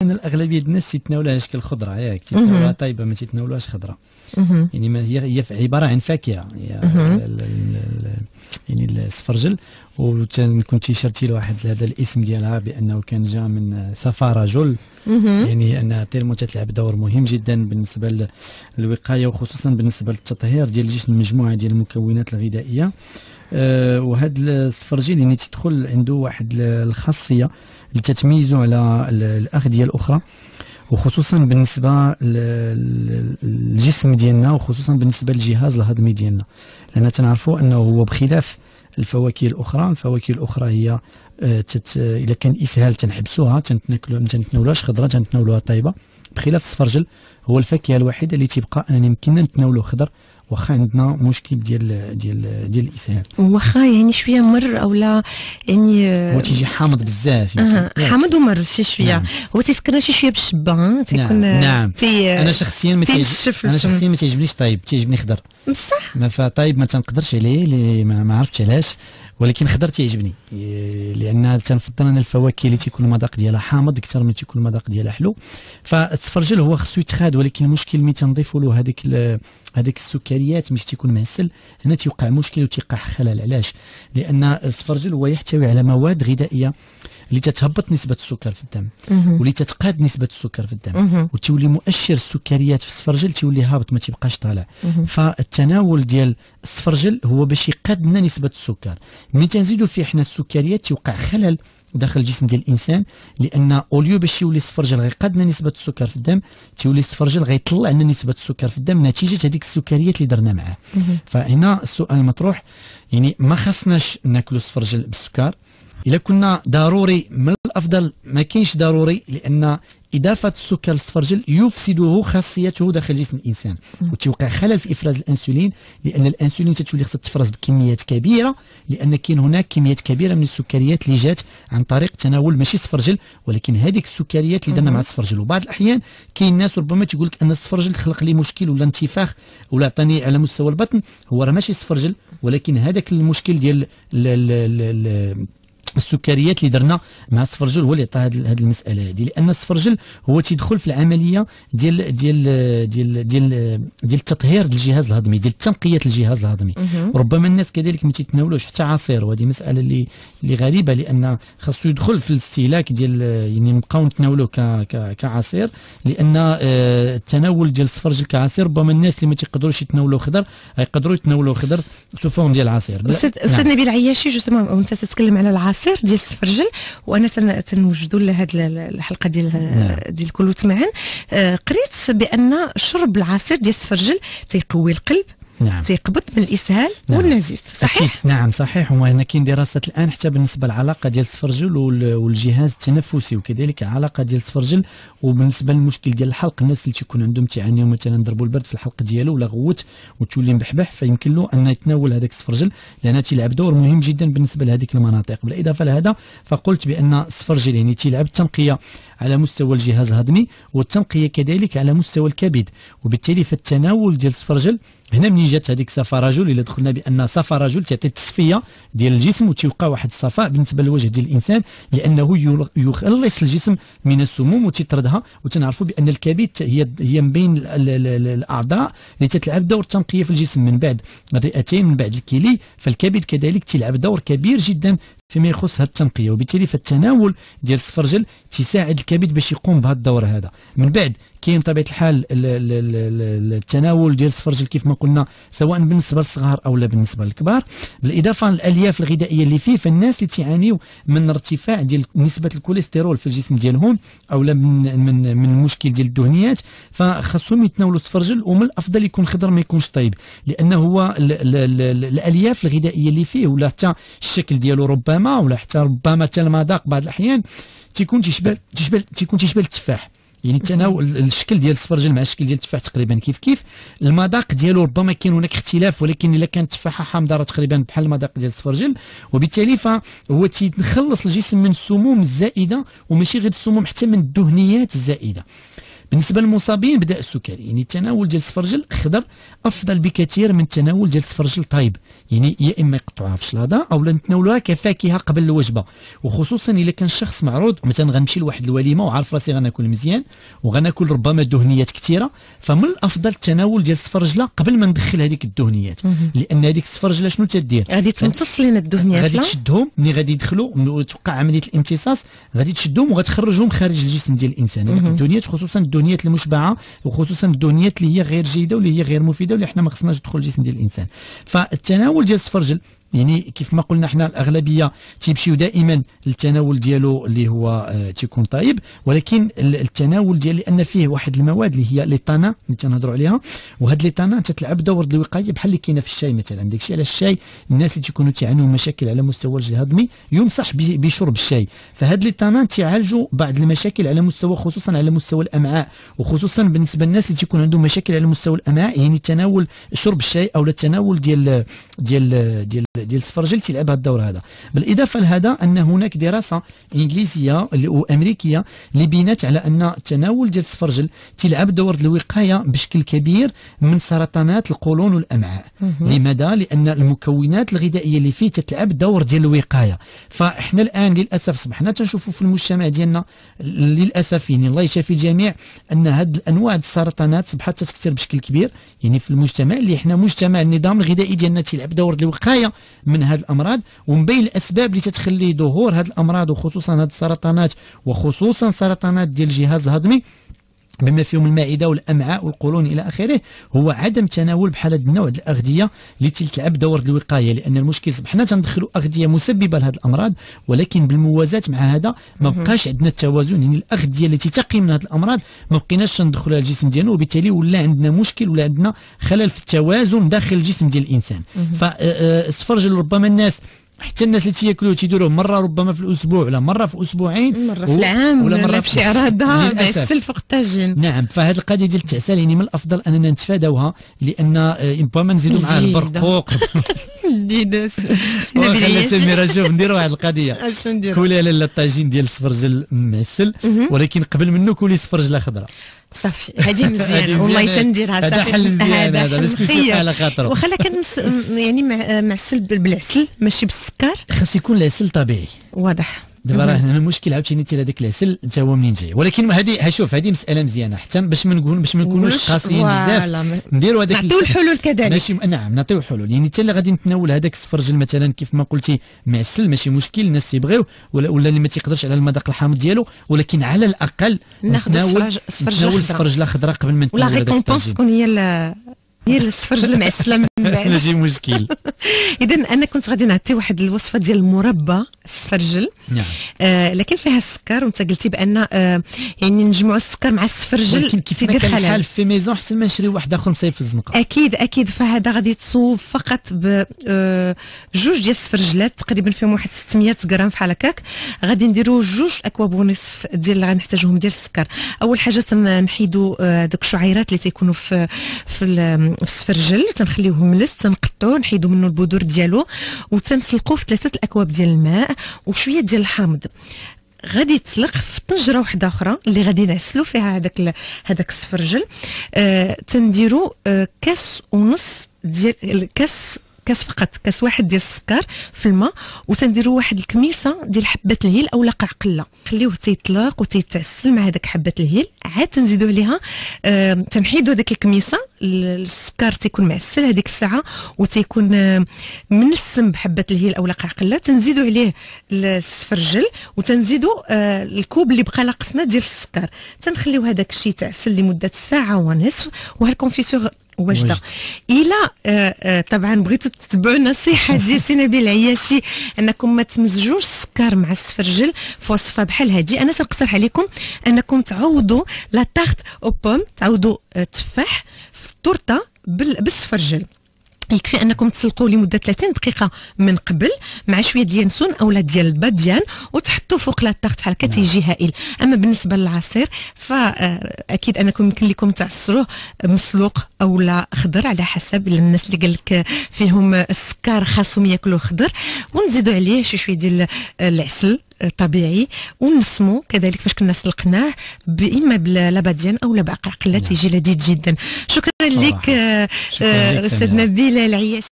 ان الاغلبيه الناس تيتناولوهاش كالخضره، ياك تيتناولوها طايبه ما تيتناولوهاش خضره. يعني ما هي عباره عن فاكهه، يعني السفرجل. وكنت شرتي له واحد هذا الاسم ديالها بانه كان جاء من سفرجل، يعني ان تيرمو تلعب دور مهم جدا بالنسبه للوقايه وخصوصا بالنسبه للتطهير ديال الجسم، مجموعه ديال المكونات الغذائيه. وهذا السفرجل يعني تدخل عنده واحد الخاصيه اللي تتميزه على الاغذيه الاخرى، وخصوصا بالنسبه للجسم ديالنا، وخصوصا بالنسبه للجهاز الهضمي ديالنا، لان تنعرفوا انه هو بخلاف الفواكه الاخرى هي اذا كان اسهال تنحبسوها، تنتناولوهاش خضره، تنتناولوها طيبه. بخلاف السفرجل هو الفاكهه الوحيده اللي تيبقى اننا يمكننا نتناولو خضر واخا عندنا مشكل ديال الاسهال، واخا يعني شويه مر او لا، يعني هو تيجي حامض بزاف، حامض ومر شي شويه. نعم. هو تيفكرنا شي شويه بالشبه، تيكون نعم. انا شخصيا ما تيعجبنيش طيب، تيعجبني خضر بصح. فطيب ما تنقدرش عليه، ما عرفتش علاش، ولكن خضر تيعجبني، لان تنفضل انا الفواكه اللي تيكون المذاق ديالها حامض اكثر من تيكون المذاق ديالها حلو. فالسفرجل هو خصو يتخاد، ولكن المشكل ملي تنضيفوا له هذيك السكريات مش تيكون معسل، هنا تيوقع مشكل وتيوقع خلل. علاش؟ لان السفرجل هو يحتوي على مواد غذائيه اللي تتهبط نسبه السكر في الدم، واللي تتقاد نسبه السكر في الدم، وتولي مؤشر السكريات في السفرجل تولي هابط، ما تيبقاش طالع. فالتناول ديال السفرجل هو باش يقاد لنا نسبه السكر. ملي تنزيدوا فيه حنا السكريات توقع خلل داخل الجسم ديال الانسان، لان اوليو باش يولي السفرجل غيقاد لنا نسبه السكر في الدم، تولي السفرجل غيطلع لنا نسبه السكر في الدم نتيجه هذيك السكريات اللي درنا معاه. فهنا السؤال المطروح، يعني ما خصناش ناكلوا السفرجل بالسكر. الا كنا ضروري من الافضل ما كاينش ضروري، لان اضافه السكر للسفرجل يفسده خاصيته داخل جسم الانسان، وتوقع خلل في افراز الانسولين، لان الانسولين تتولي خصها تفرز بكميات كبيره، لان كاين هناك كميات كبيره من السكريات اللي جات عن طريق تناول ماشي السفرجل، ولكن هذيك السكريات اللي درنا مع السفرجل. وبعض الاحيان كاين ناس ربما تقول لك ان السفرجل خلق لي مشكل ولا انتفاخ ولا عطاني على مستوى البطن، هو راه ماشي السفرجل، ولكن هذاك المشكل ديال السكريات اللي درنا مع السفرجل هو اللي عطى هذه المساله هذه. لان السفرجل هو تيدخل في العمليه ديال التطهير ديال الجهاز الهضمي، ديال تنقيه الجهاز الهضمي. ربما الناس كذلك ما تيتناولوش حتى عصير، وهذه مساله اللي غريبه، لان خاصو يدخل في الاستهلاك ديال، يعني نبقاو نتناولوه كعصير، لان التناول ديال السفرجل كعصير ربما الناس اللي ما تيقدروش يتناولوا خضر يقدروا يتناولوا خضر سو ديال العصير. استاذ نبيل عياشي، جوستومون وانت تتكلم على العصير ديال السفرجل، وانا تنوجدوا لهاد الحلقه ديال كلوت معا. قريت بان شرب العصير ديال السفرجل تيقوي القلب، نعم، تيقبض من الاسهال والنزيف، صحيح؟ نعم صحيح. وهنا كاين دراسات الان حتى بالنسبه للعلاقه ديال السفرجل والجهاز التنفسي، وكذلك علاقه ديال السفرجل وبالنسبه للمشكل ديال الحلق. الناس اللي تيكون عندهم تعانيوا مثلا ضربوا البرد في الحلق ديالو ولا غوت وتولي مبحبح، فيمكن له ان يتناول هذاك السفرجل، لانه تيلعب دور مهم جدا بالنسبه لهذيك المناطق. بالاضافه لهذا فقلت بان السفرجل يعني تيلعب التنقيه على مستوى الجهاز الهضمي، والتنقيه كذلك على مستوى الكبد، وبالتالي فالتناول ديال السفرجل هنا منين جات هذيك سفرجل، الا دخلنا بان سفرجل تعطي التصفيه ديال الجسم وتيوقع واحد الصفاء بالنسبه للوجه ديال الانسان، لانه يخلص الجسم من السموم وتطردها. وتنعرفوا بان الكبد هي من بين الاعضاء اللي تتلعب دور التنقيه في الجسم، من بعد الرئتين من بعد الكلي، فالكبد كذلك تلعب دور كبير جدا فيما يخص هذه التنقيه. وبالتالي فالتناول ديال السفرجل تساعد الكبد باش يقوم بهذا الدور هذا. من بعد كاين بطبيعه الحال التناول ديال السفرجل كيف ما قلنا، سواء بالنسبه للصغار او لا بالنسبه للكبار، بالاضافه للالياف الغذائيه اللي فيه. فالناس اللي تعانيوا من ارتفاع ديال نسبه الكوليسترول في الجسم ديالهم او لا من المشكل ديال الدهنيات، فخاصهم يتناولوا السفرجل، ومن الافضل يكون خضر ما يكونش طيب، لانه هو الالياف الغذائيه اللي فيه ولا حتى الشكل ديالو ربما ولا حتى حتى المذاق بعض الاحيان تيكون تيشبه التفاح. يعني التناول الشكل ديال السفرجل مع الشكل ديال التفاح تقريبا كيف المذاق ديالو ربما كاين هناك اختلاف، ولكن الا كانت التفاحه حامضه راه تقريبا بحال المذاق ديال السفرجل. وبالتالي فهو تيخلص الجسم من السموم الزائده، وماشي غير السموم حتى من الدهنيات الزائده. بالنسبه للمصابين بدا السكري، يعني التناول ديال السفرجل خضر افضل بكثير من التناول ديال السفرجل طايب، يعني يا اما يقطعوها في الشلاضه او نتناولوها كفاكهه قبل الوجبه، وخصوصا الا كان الشخص معروض مثلا غنمشي لواحد الوليمه وعارف راسي غناكل مزيان وغناكل ربما دهنيات كثيره، فمن الافضل التناول ديال السفرجله قبل ما ندخل هذيك الدهنيات، لان هذيك السفرجله شنو تدير؟ غادي تمتص لنا الدهنيات، غادي تشدهم ملي غادي يدخلوا وتوقع عمليه الامتصاص، غادي تشدهم وغتخرجهم خارج الجسم ديال الانسان. هذيك الدهنيات خصوصا الدهنيات المشبعه وخصوصا الدهنيات اللي هي غير جيده واللي هي غير مفيده واللي حنا ما خصناش تدخل الجسم ديال الانسان. فالتناول ديال السفرجل يعني كيف ما قلنا حنا الاغلبيه تيمشيو دائما للتناول ديالو اللي هو تيكون طيب، ولكن التناول ديال لان فيه واحد المواد اللي هي لي طانا اللي تنهضروا عليها، وهاد لي طانا تتلعب دور الوقايه بحال اللي كاينه في الشاي مثلا. داكشي على الشاي الناس اللي تيكونوا تعانوا مشاكل على مستوى الجهاز الهضمي ينصح بشرب الشاي، فهاد لي طانا تيعالجوا بعض المشاكل على مستوى خصوصا على مستوى الامعاء، وخصوصا بالنسبه للناس اللي تيكون عندهم مشاكل على مستوى الامعاء، يعني تناول شرب الشاي او التناول ديال السفرجل تيلعب هذا الدور هذا. بالاضافه لهذا ان هناك دراسه انجليزيه وامريكيه اللي بينات على ان التناول ديال السفرجل تيلعب دور الوقايه بشكل كبير من سرطانات القولون والامعاء. لماذا؟ لان المكونات الغذائيه اللي فيه تتلعب دور ديال الوقايه. فاحنا الان للاسف صبحنا تنشوفوا في المجتمع ديالنا للاسف، يعني الله يشافي الجميع، ان هاد الانواع السرطانات صبحت تكثر بشكل كبير يعني في المجتمع اللي احنا مجتمع النظام الغذائي ديالنا تيلعب دور الوقايه من هذه الامراض. ومن بين الاسباب اللي تتخلي ظهور هذه الامراض وخصوصا هذه السرطانات وخصوصا سرطانات ديال الجهاز الهضمي بما فيهم المعده والامعاء والقولون الى اخره، هو عدم تناول بحال هذا النوع ديال الاغذيه اللي تلعب دور الوقايه. لان المشكل صبحنا تندخلوا اغذيه مسببه لهذه الامراض، ولكن بالموازاه مع هذا ما بقاش عندنا التوازن، يعني الاغذيه التي تقي من هذه الامراض ما بقيناش تندخلوها للجسم ديالنا، وبالتالي ولا عندنا مشكل ولا عندنا خلل في التوازن داخل الجسم ديال الانسان. فالسفرجل ربما الناس حتى الناس اللي تياكلوه تيديروه مره ربما في الاسبوع ولا مره في اسبوعين مره في العام ولا مره في شي عراضه معسل فوق الطاجين. نعم، فهذه القضيه ديال التعسال يعني من الافضل اننا نتفاداوها، لان ربما نزيدوا معاه البرقوق جديده خلي سميره شوف نديروا واحد القضيه كولي لاله الطاجين ديال السفرجل معسل، ولكن قبل منه كولي سفرجله خضراء صافي. هذه مزيانه والله يسنديرها صافي. هذا حل مزيان، هذا باش كلشي يبقى على خاطره. وخلا كان يعني معسل بالعسل ماشي بالسكر، خاص يكون العسل طبيعي واضح. دابا راه المشكل عاوتاني حتى هذاك العسل حتى هو منين جاي، ولكن هذه شوف هذه مساله مزيانه حتى باش ما نكونوش قاسيين بزاف نديروا هذاك نعطيو الحلول كذلك. ماشي نعم نعطيو حلول، يعني حتى اللي غادي نتناول هذاك السفرجل مثلا كيف ما قلتي معسل ماشي مشكل، الناس تيبغيو ولا اللي ما تيقدرش على المذاق الحامض ديالو، ولكن على الاقل نتناول السفرجله خضراء قبل ما نتناول هذاك. ولا ريكومبونس تكون هي السفرجله المعسله من بعد ماشي مشكل. اذا انا كنت غادي نعطي واحد الوصفه ديال المربى السفرجل، نعم، لكن فيها السكر، وانت قلتي بان يعني نجمعوا السكر مع السفرجل، ولكن كيف ما كان الحال في ميزون احسن ما نشري واحد اخر مصايب في الزنقه. اكيد فهذا غادي تصوب فقط بجوج ديال السفرجلات تقريبا فيهم واحد 600 غرام فحال هكاك. غادي نديروا جوج اكواب ونصف ديال اللي غنحتاجوهم ديال السكر. اول حاجه تنحيدوا دوك الشعيرات اللي تيكونوا في السفرجل، تنخليوهم ملس، تنقطعوه نحيدوا منه البذور ديالو، وتنسلقوه في 3 الاكواب ديال الماء وشويه ديال الحامض. غادي تسلق في طنجره واحده اخرى اللي غادي نعسلوا فيها هذاك السفرجل. تنديروا كاس ونص ديال كاس فقط، كاس واحد ديال السكر في الماء، وتنديروا واحد الكميسه ديال حبه الهيل او قرقله، خليوه تيطلق وتيتعسل مع هذاك حبه الهيل. عاد تنزيدوا عليها تنحيدوا هذيك الكميسه، السكر تيكون معسل هذيك الساعه وتيكون منسم بحبه الهيل او قرقله. تنزيدوا عليه السفرجل وتنزيدوا الكوب اللي بقى ناقصنا ديال السكر، تنخليو هذاك الشيء تعسل لمده ساعه ونصف، وهالكونفيسور واجده. الى طبعا بغيتوا تتبعوا النصيحه ديال سي نبيل العياشي انكم ما تمزجوش السكر مع السفرجل في وصفه بحال هذه، انا تنقترح عليكم انكم تعوضوا لا تارت او بوم، تعوضوا تفاح في التورته بالسفرجل. يكفي انكم تسلقوه لمده 30 دقيقه من قبل مع شويه ديال اليانسون اولا ديال الباديان، وتحطوه فوق لا طاغط بحال هكا تيجي هائل. اما بالنسبه للعصير فاكيد انكم يمكن لكم تعصروه مسلوق او لا خضر على حسب الناس اللي قال لك فيهم السكر خاصهم ياكلوا خضر، ونزيدوا عليه شويه ديال العسل طبيعي ونسمو كذلك فاش كنا سلقناه اما باللباديان او لبقع قلات يجي لذيذ جدا. شكرا لك استاذ نبيل العياش.